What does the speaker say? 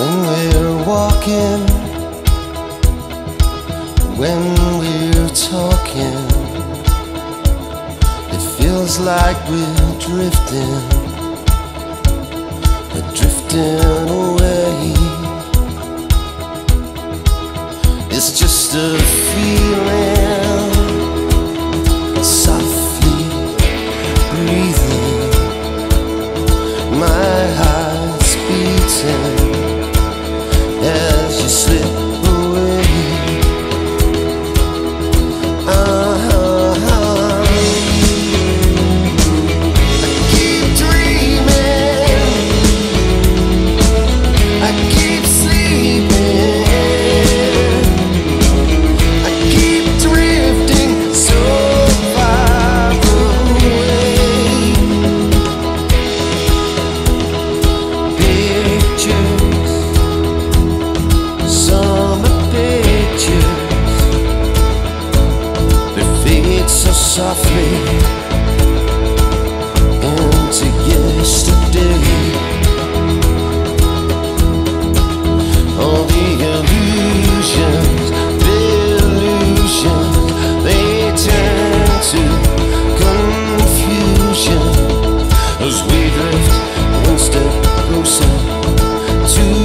When we're walking, when we're talking, it feels like we're drifting away. It's just a feeling, softly breathing, my heart's beating as you slip away. I keep dreaming, I keep sleeping, I keep drifting so far away. Pictures, summer pictures, they fade so softly into yesterday. All the illusions, they turn to confusion as we drift one step closer to